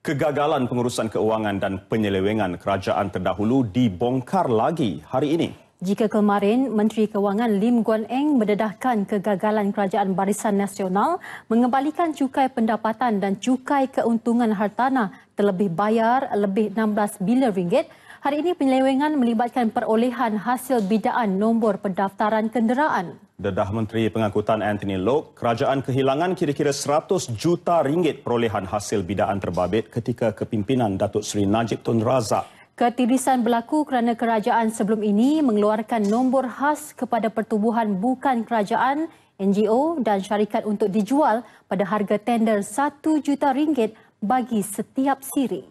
Kegagalan pengurusan keuangan dan penyelewengan kerajaan terdahulu dibongkar lagi hari ini. Jika kemarin Menteri Kewangan Lim Guan Eng mendedahkan kegagalan Kerajaan Barisan Nasional mengembalikan cukai pendapatan dan cukai keuntungan hartanah terlebih bayar lebih 16 bilion ringgit, hari ini penyelewengan melibatkan perolehan hasil bidaan nombor pendaftaran kenderaan. Dedah Menteri Pengangkutan Anthony Loke, kerajaan kehilangan kira-kira 100 juta ringgit perolehan hasil bidaan terbabit ketika kepimpinan Datuk Seri Najib Tun Razak. Ketirisan berlaku kerana kerajaan sebelum ini mengeluarkan nombor khas kepada pertubuhan bukan kerajaan, NGO dan syarikat untuk dijual pada harga tender 1 juta ringgit bagi setiap siri.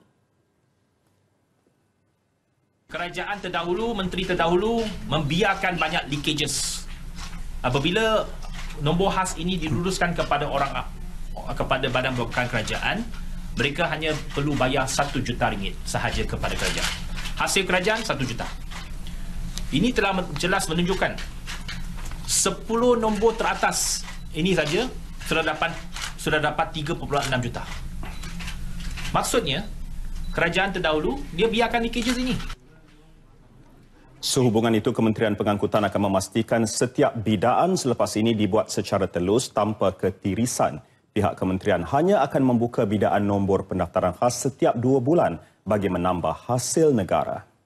Kerajaan terdahulu, menteri terdahulu membiarkan banyak leakages. Apabila nombor khas ini diluruskan kepada badan bukan kerajaan, mereka hanya perlu bayar 1 juta ringgit sahaja kepada kerajaan. Hasil kerajaan 1 juta. Ini telah jelas menunjukkan 10 nombor teratas ini saja sudah dapat 3.6 juta. Maksudnya, kerajaan terdahulu dia biarkan leakages ini. Sehubungan itu, Kementerian Pengangkutan akan memastikan setiap bidaan selepas ini dibuat secara telus tanpa ketirisan. Pihak kementerian hanya akan membuka bidaan nombor pendaftaran khas setiap 2 bulan bagi menambah hasil negara.